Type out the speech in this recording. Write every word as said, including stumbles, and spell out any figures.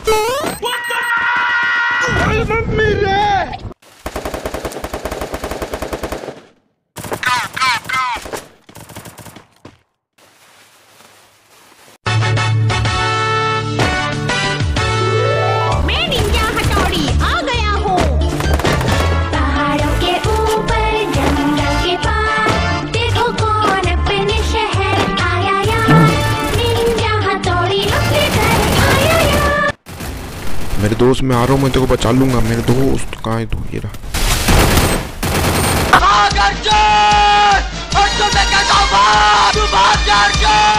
Mummy रे। मैं Ninja हथौड़ी आ गया हूँ। पहाड़ों के ऊपर जंगल के पार देखो कौन अपने शहर आया यार। निंजा हथौड़ी अपने घर आया यार। मेरे दोस्त मैं आ रहा हूँ, मैं तेरे को बचा लूंगा। मेरे दोस्त कहाँ है तू? ये रहा। भाग अर्जुन! अर्जुन मैं कहता हूँ भाग! तू भाग जा अर्जुन!